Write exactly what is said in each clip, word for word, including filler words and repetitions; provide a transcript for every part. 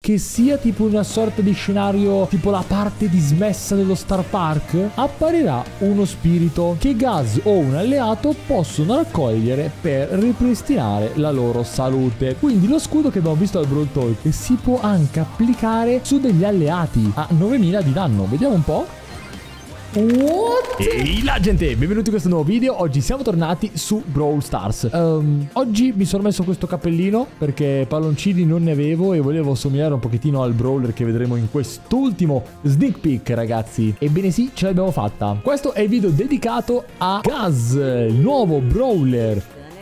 che sia tipo una sorta di scenario tipo la parte dismessa dello Star Park, apparirà uno spirito che Gaz o un alleato possono raccogliere per ripristinare la loro salute. Quindi lo scudo che abbiamo visto al Brawl Talk si può anche applicare su degli alleati a novemila di danno. Vediamo un po'. What? Ehi la gente, benvenuti in questo nuovo video. Oggi siamo tornati su Brawl Stars. um, Oggi mi sono messo questo cappellino perché palloncini non ne avevo e volevo somigliare un pochettino al brawler che vedremo in quest'ultimo sneak peek, ragazzi. Ebbene sì, ce l'abbiamo fatta. Questo è il video dedicato a Gaz, il nuovo brawler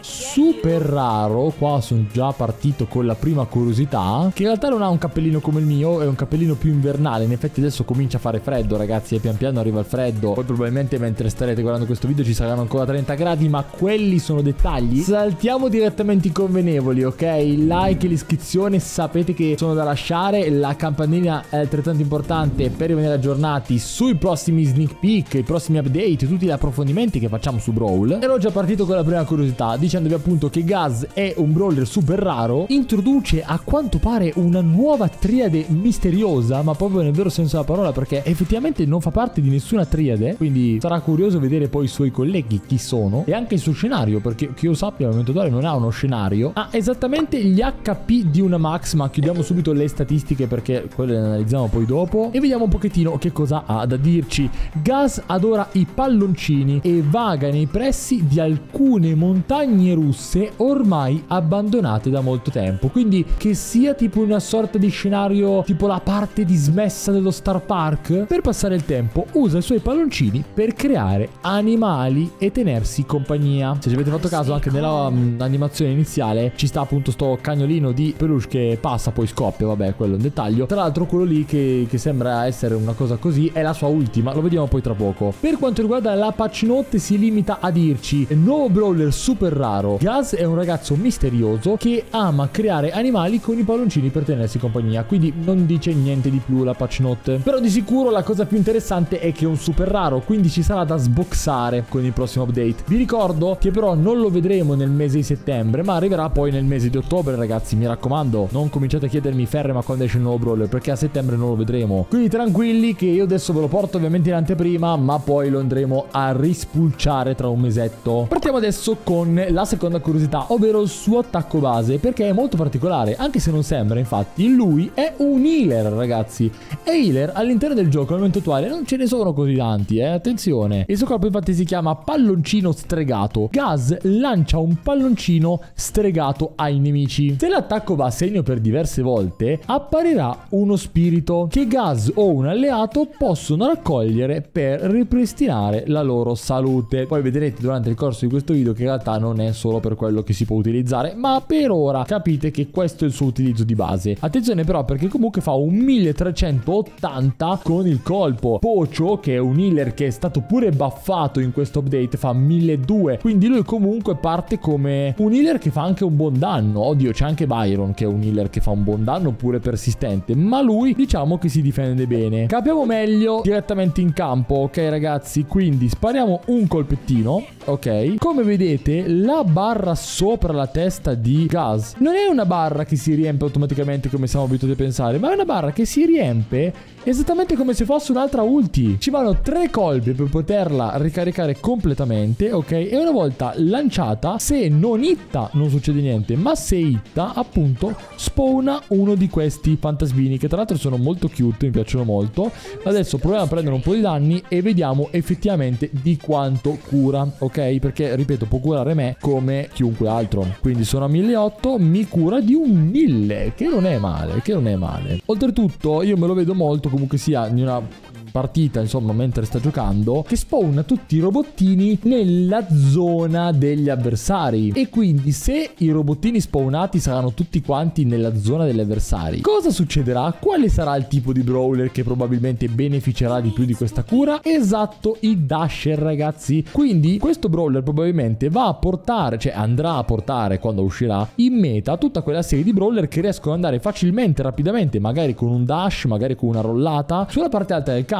super raro. Qua sono già partito con la prima curiosità, che in realtà non ha un cappellino come il mio, è un cappellino più invernale. In effetti adesso comincia a fare freddo, ragazzi, e pian piano arriva il freddo. Poi probabilmente mentre starete guardando questo video ci saranno ancora trenta gradi, ma quelli sono dettagli. Saltiamo direttamente i convenevoli, ok? Il like e l'iscrizione sapete che sono da lasciare. La campanella è altrettanto importante per rimanere aggiornati sui prossimi sneak peek, i prossimi update, tutti gli approfondimenti che facciamo su Brawl. Ero già partito con la prima curiosità, dicendovi appunto che Gaz è un brawler super raro. Introduce a quanto pare una nuova triade misteriosa, ma proprio nel vero senso della parola, perché effettivamente non fa parte di nessuna triade. Quindi sarà curioso vedere poi i suoi colleghi chi sono e anche il suo scenario, perché che io sappia al momento attuale non ha uno scenario. Ha esattamente gli H P di una Max, ma chiudiamo subito le statistiche perché quelle le analizziamo poi dopo e vediamo un pochettino che cosa ha da dirci. Gaz adora i palloncini e vaga nei pressi di alcune montagne russe ormai abbandonate da molto tempo. Quindi che sia tipo una sorta di scenario tipo la parte dismessa dello Star Park, per passare il tempo usa i suoi palloncini per creare animali e tenersi compagnia. Se ci avete fatto caso anche nella um, animazione iniziale ci sta appunto sto cagnolino di peluche che passa poi scoppia, vabbè quello è un dettaglio. Tra l'altro quello lì che, che sembra essere una cosa così è la sua ultima, lo vediamo poi tra poco. Per quanto riguarda la patch note si limita a dirci: nuovo brawler super raro. Gaz è un ragazzo misterioso che ama creare animali con i palloncini per tenersi compagnia. Quindi non dice niente di più la patch note. Però di sicuro la cosa più interessante è che è un super raro, quindi ci sarà da sboxare con il prossimo update. Vi ricordo che però non lo vedremo nel mese di settembre, ma arriverà poi nel mese di ottobre, ragazzi. Mi raccomando, non cominciate a chiedermi ferma quando esce il nuovo brawler, perché a settembre non lo vedremo. Quindi tranquilli che io adesso ve lo porto ovviamente in anteprima, ma poi lo andremo a rispulciare tra un mesetto. Partiamo adesso con la seconda curiosità, ovvero il suo attacco base, perché è molto particolare, anche se non sembra. Infatti lui è un healer, ragazzi, e healer all'interno del gioco al momento attuale non ce ne sono così tanti, eh, attenzione. Il suo corpo infatti si chiama palloncino stregato. Gaz lancia un palloncino stregato ai nemici. Se l'attacco va a segno per diverse volte, apparirà uno spirito che Gaz o un alleato possono raccogliere per ripristinare la loro salute. Poi vedrete durante il corso di questo video che in realtà non è solo per quello che si può utilizzare, ma per ora capite che questo è il suo utilizzo di base. Attenzione però, perché comunque fa un milletrecentottanta con il colpo. Pocio, che è un healer che è stato pure buffato in questo update, fa milleduecento, quindi lui comunque parte come un healer che fa anche un buon danno. Oddio, c'è anche Byron che è un healer che fa un buon danno pure persistente, ma lui diciamo che si difende bene. Capiamo meglio direttamente in campo, ok ragazzi? Quindi spariamo un colpettino, ok? Come vedete la barra sopra la testa di Gaz non è una barra che si riempie automaticamente come siamo abituati a pensare, ma è una barra che si riempie esattamente come se fosse un'altra ulti. Ci vanno tre colpi per poterla ricaricare completamente, ok? E una volta lanciata, se non hitta non succede niente, ma se hitta appunto spawna uno di questi fantasmini, che tra l'altro sono molto cute, mi piacciono molto. Adesso proviamo a prendere un po' di danni e vediamo effettivamente di quanto cura, ok? Perché ripeto, può curare me come chiunque altro. Quindi sono a milleottocento, mi cura di un mille, che non è male, che non è male. Oltretutto io me lo vedo molto comunque sia in una partita, insomma, mentre sta giocando, che spawna tutti i robottini nella zona degli avversari. E quindi se i robottini spawnati saranno tutti quanti nella zona degli avversari, cosa succederà? Quale sarà il tipo di brawler che probabilmente beneficerà di più di questa cura? Esatto, i Dasher, ragazzi. Quindi questo brawler probabilmente va a portare, cioè andrà a portare quando uscirà in meta tutta quella serie di brawler che riescono ad andare facilmente, rapidamente, magari con un dash, magari con una rollata sulla parte alta del campo.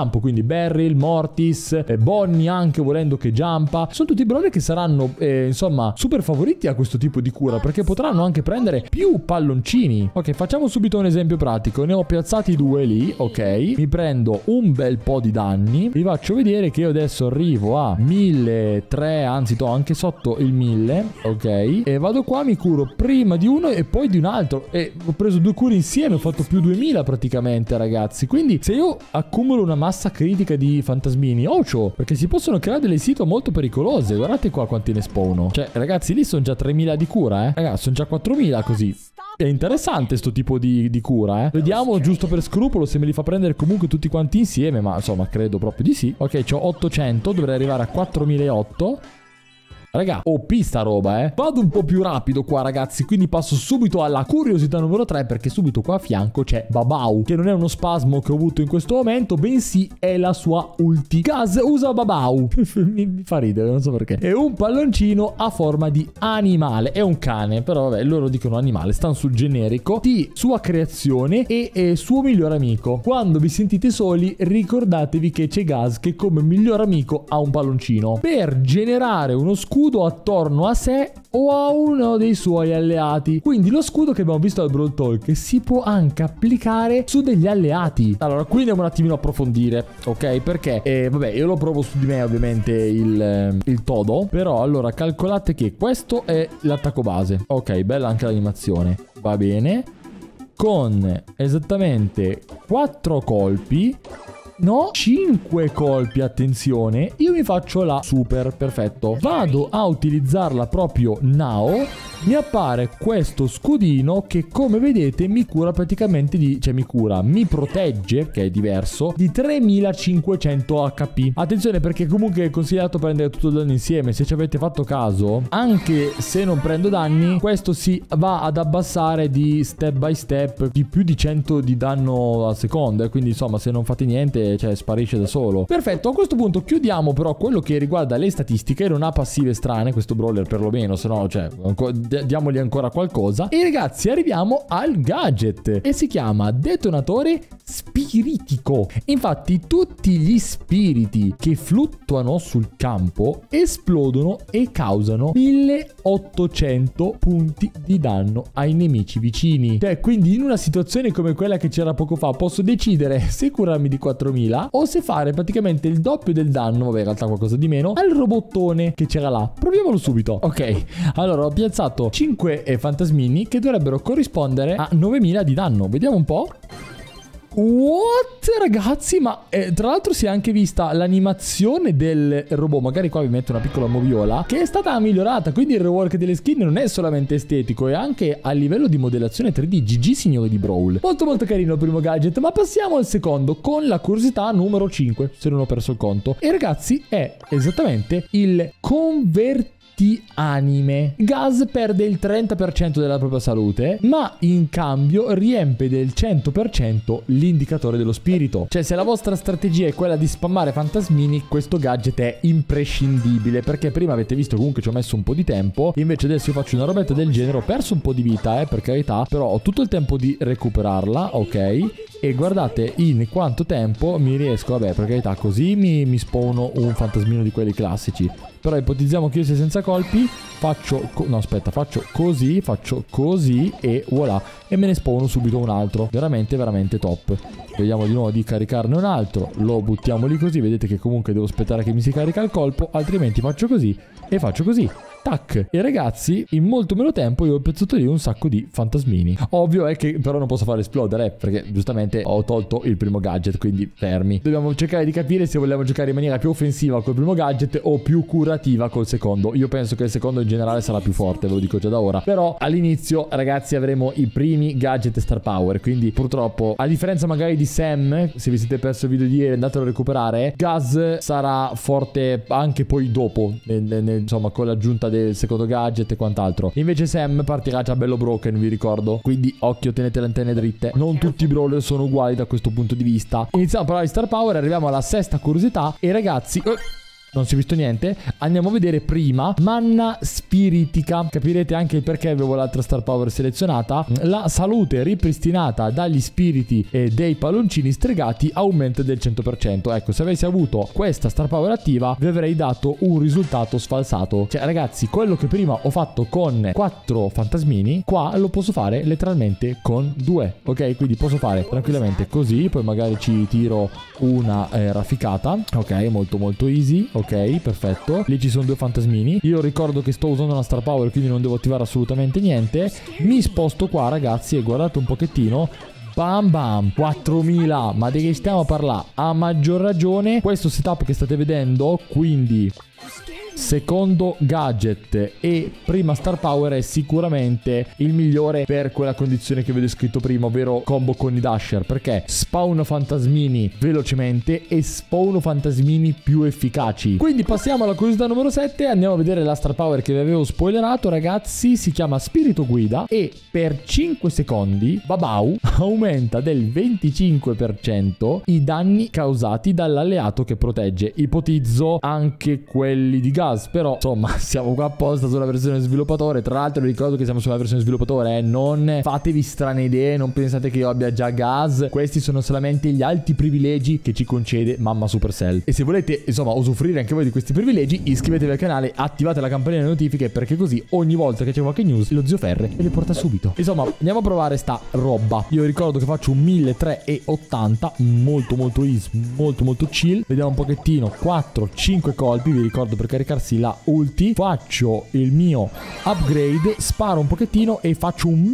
campo, quindi Beryl, Mortis, eh, Bonnie anche volendo che jumpa. Sono tutti brawler che saranno eh, insomma super favoriti a questo tipo di cura, perché potranno anche prendere più palloncini. Ok, facciamo subito un esempio pratico. Ne ho piazzati due lì, ok. Mi prendo un bel po' di danni. Vi faccio vedere che io adesso arrivo a milletrecento, anzi to anche sotto il mille, ok. E vado qua, mi curo prima di uno e poi di un altro. E ho preso due cure insieme, ho fatto più duemila praticamente, ragazzi. Quindi se io accumulo una massa critica di fantasmini, ocio, perché si possono creare delle sito molto pericolose. Guardate qua quanti ne spawno. Cioè, ragazzi, lì sono già tremila di cura, eh. Ragazzi, sono già quattromila così. È interessante sto tipo di, di cura, eh. Vediamo giusto per scrupolo se me li fa prendere comunque tutti quanti insieme, ma insomma credo proprio di sì. Ok, c'ho ottocento, dovrei arrivare a quattromilaottocento. Raga, O P sta roba, eh. Vado un po' più rapido qua, ragazzi, quindi passo subito alla curiosità numero tre, perché subito qua a fianco c'è Babau, che non è uno spasmo che ho avuto in questo momento, bensì è la sua ulti. Gaz usa Babau. mi, mi fa ridere, non so perché. È un palloncino a forma di animale. È un cane, però vabbè, loro dicono animale, stanno sul generico. Di sua creazione e, e suo miglior amico. Quando vi sentite soli, ricordatevi che c'è Gaz che come miglior amico ha un palloncino. Per generare uno scudo attorno a sé o a uno dei suoi alleati. Quindi lo scudo che abbiamo visto al Brawl Talk si può anche applicare su degli alleati. Allora, qui andiamo un attimino a approfondire, ok? Perché, eh, vabbè, io lo provo su di me ovviamente il, il todo. Però, allora, calcolate che questo è l'attacco base. Ok, bella anche l'animazione. Va bene. Con esattamente quattro colpi... No, cinque colpi, attenzione. Io mi faccio la super, perfetto. Vado a utilizzarla proprio now. Mi appare questo scudino che, come vedete, mi cura praticamente di... Cioè mi cura, mi protegge, che è diverso, di tremilacinquecento H P. Attenzione, perché comunque è consigliato prendere tutto il danno insieme. Se ci avete fatto caso, anche se non prendo danni, questo si va ad abbassare di step by step di più di cento di danno al secondo. E quindi insomma, se non fate niente, cioè sparisce da solo. Perfetto, a questo punto chiudiamo però quello che riguarda le statistiche. Non ha passive strane questo brawler, perlomeno, se no, cioè... diamogli ancora qualcosa. E ragazzi, arriviamo al gadget e si chiama detonatore spiritico. Infatti tutti gli spiriti che fluttuano sul campo esplodono e causano milleottocento punti di danno ai nemici vicini. Cioè, quindi in una situazione come quella che c'era poco fa posso decidere se curarmi di quattromila o se fare praticamente il doppio del danno, vabbè in realtà qualcosa di meno, al robottone che c'era là. Proviamolo subito. Ok, allora ho piazzato cinque fantasmini che dovrebbero corrispondere a novemila di danno. Vediamo un po'. What, ragazzi? Ma eh, tra l'altro si è anche vista l'animazione del robot. Magari qua vi metto una piccola moviola, che è stata migliorata. Quindi il rework delle skin non è solamente estetico, è anche a livello di modellazione tre D. G G, signori di Brawl. Molto molto carino il primo gadget. Ma passiamo al secondo, con la curiosità numero cinque, se non ho perso il conto. E ragazzi, è esattamente il convertitore anime. Gaz perde il trenta per cento della propria salute, ma in cambio riempie del cento per cento l'indicatore dello spirito. Cioè, se la vostra strategia è quella di spammare fantasmini, questo gadget è imprescindibile, perché prima avete visto comunque ci ho messo un po' di tempo, invece adesso io faccio una robetta del genere. Ho perso un po' di vita, eh, per carità, però ho tutto il tempo di recuperarla, ok? E guardate in quanto tempo mi riesco, vabbè, per carità, così mi, mi spawno un fantasmino di quelli classici. Però ipotizziamo che io sia senza colpi, faccio... no, aspetta, faccio così, faccio così e voilà. E me ne spawno subito un altro. Veramente, veramente top. Vediamo di nuovo di caricarne un altro. Lo buttiamo lì così. Vedete che comunque devo aspettare che mi si carica il colpo, altrimenti faccio così e faccio così. Tac. E ragazzi, in molto meno tempo io ho piazzato lì un sacco di fantasmini. Ovvio è che però non posso fare esplodere, perché giustamente ho tolto il primo gadget, quindi fermi. Dobbiamo cercare di capire se vogliamo giocare in maniera più offensiva col primo gadget o più curativa col secondo. Io penso che il secondo in generale sarà più forte, ve lo dico già da ora. Però all'inizio, ragazzi, avremo i primi gadget star power, quindi purtroppo, a differenza magari di Sam, se vi siete perso il video di ieri andatelo a recuperare, Gaz sarà forte anche poi dopo, nel, nel, insomma, con l'aggiunta del secondo gadget e quant'altro. Invece Sam partirà già bello broken, vi ricordo, quindi occhio, tenete le antenne dritte. Non tutti i brawler sono uguali da questo punto di vista. Iniziamo a parlare di star power, arriviamo alla sesta curiosità e ragazzi... non si è visto niente. Andiamo a vedere prima Manna Spiritica, capirete anche il perché avevo l'altra Star Power selezionata. La salute ripristinata dagli spiriti e dei palloncini stregati aumenta del cento per cento. Ecco, se avessi avuto questa Star Power attiva vi avrei dato un risultato sfalsato. Cioè ragazzi, quello che prima ho fatto con quattro fantasmini, qua lo posso fare letteralmente con due, ok? Quindi posso fare tranquillamente così, poi magari ci tiro una eh, rafficata, ok? Molto molto easy, ok? Perfetto. Lì ci sono due fantasmini. Io ricordo che sto usando una Star Power, quindi non devo attivare assolutamente niente. Mi sposto qua ragazzi e guardate un pochettino. Bam bam, quattromila, ma di che stiamo a parlare? A maggior ragione questo setup che state vedendo, quindi secondo gadget e prima Star Power, è sicuramente il migliore per quella condizione che vi ho descritto prima, ovvero combo con i dasher, perché spawn fantasmini velocemente e spawn fantasmini più efficaci. Quindi passiamo alla curiosità numero sette, andiamo a vedere la Star Power che vi avevo spoilerato ragazzi. Si chiama Spirito Guida e per cinque secondi Babau aumenta del venticinque per cento i danni causati dall'alleato che protegge. Ipotizzo anche quelli di gas, però insomma siamo qua apposta sulla versione sviluppatore. Tra l'altro vi ricordo che siamo sulla versione sviluppatore, eh. Non fatevi strane idee, non pensate che io abbia già gas. Questi sono solamente gli alti privilegi che ci concede mamma Supercell, e se volete insomma usufruire anche voi di questi privilegi iscrivetevi al canale, attivate la campanella delle notifiche, perché così ogni volta che c'è qualche news lo zio Ferre ve le porta subito. Insomma andiamo a provare sta roba. Io ricordo che faccio un milletrecentottanta, molto molto easy, molto molto chill. Vediamo un pochettino, quattro cinque colpi, vi ricordo per caricare la ulti, faccio il mio upgrade, sparo un pochettino e faccio un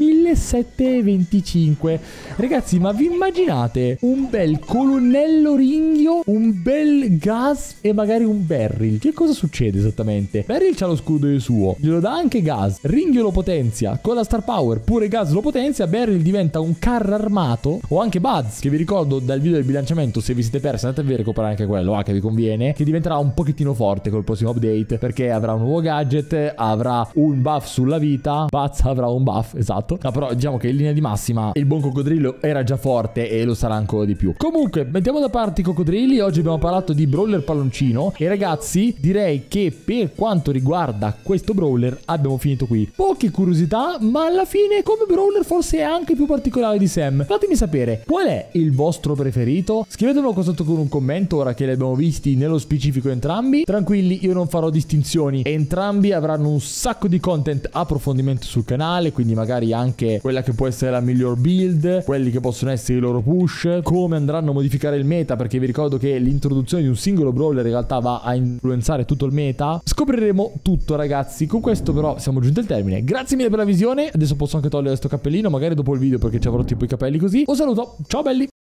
millesettecentoventicinque. Ragazzi, ma vi immaginate un bel colonnello ringhio, un bel gas e magari un Beryl? Che cosa succede esattamente? Beryl c'ha lo scudo del suo, glielo dà anche gas, ringhio lo potenzia, con la Star Power pure gas lo potenzia, Beryl diventa un carro armato. O anche Buzz, che vi ricordo dal video del bilanciamento, se vi siete persi andate a recuperare anche quello, ah, che vi conviene, che diventerà un pochettino forte col prossimo update, perché avrà un nuovo gadget, avrà un buff sulla vita, Buzz avrà un buff, esatto. No, però diciamo che in linea di massima il buon coccodrillo era già forte e lo sarà ancora di più. Comunque mettiamo da parte i coccodrilli, oggi abbiamo parlato di brawler palloncino e ragazzi direi che per quanto riguarda questo brawler abbiamo finito qui. Poche curiosità, ma alla fine come brawler forse è anche più particolare di Sam. Fatemi sapere qual è il vostro preferito, scrivetemelo qua sotto con un commento ora che li abbiamo visti nello specifico entrambi. Tranquilli, io non farò distinzioni, entrambi avranno un sacco di content approfondimento sul canale, quindi magari anche quella che può essere la miglior build, quelli che possono essere i loro push, come andranno a modificare il meta, perché vi ricordo che l'introduzione di un singolo brawler in realtà va a influenzare tutto il meta. Scopriremo tutto ragazzi. Con questo però siamo giunti al termine, grazie mille per la visione. Adesso posso anche togliere questo cappellino magari dopo il video, perché ci avrò tipo i capelli così. Un saluto, ciao belli.